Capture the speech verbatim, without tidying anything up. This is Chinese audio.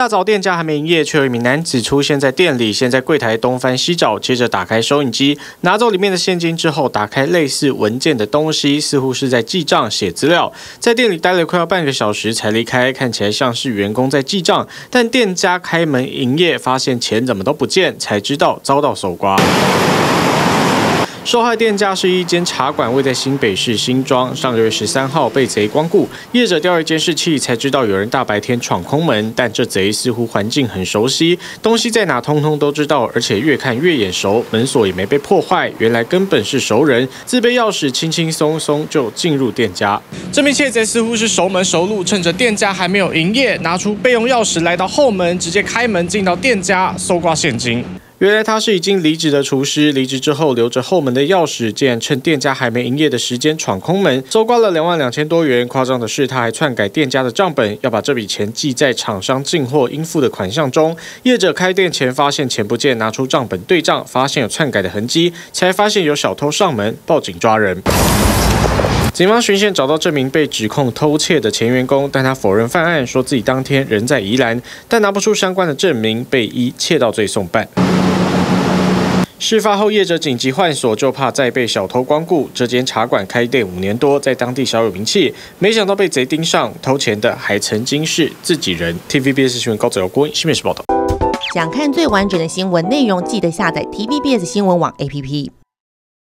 大早店家还没营业，却有一名男子出现在店里，先在柜台东翻西找，接着打开收银机，拿走里面的现金之后，打开类似文件的东西，似乎是在记账写资料。在店里待了快要半个小时才离开，看起来像是员工在记账，但店家开门营业，发现钱怎么都不见，才知道遭到搜刮。受害店家是一间茶馆，位在新北市新庄。上个月十三号被贼光顾，业者调阅监视器才知道有人大白天闯空门，但这贼似乎环境很熟悉，东西在哪通通都知道，而且越看越眼熟，门锁也没被破坏，原来根本是熟人，自备钥匙轻轻松松就进入店家。这名窃贼似乎是熟门熟路，趁着店家还没有营业，拿出备用钥匙来到后门，直接开门进到店家搜刮现金。原来他是已经离职的厨师，离职之后留着后门的钥匙，竟然趁店家还没营业的时间闯空门，搜刮了两万两千多元。夸张的是，他还篡改店家的账本，要把这笔钱记在厂商进货应付的款项中。业者开店前发现钱不见，拿出账本对账，发现有篡改的痕迹，才发现有小偷上门，报警抓人。警方循线找到这名被指控偷窃的前员工，但他否认犯案，说自己当天人在宜兰，但拿不出相关的证明，被依窃盗罪送办。事发后，业者紧急换锁，就怕再被小偷光顾。这间茶馆开店五年多，在当地小有名气，没想到被贼盯上，偷钱的还曾经是自己人。T V B S 新闻高子尧郭新北市报道。 想看最完整的新闻内容，记得下载 T V B S 新闻网 A P P。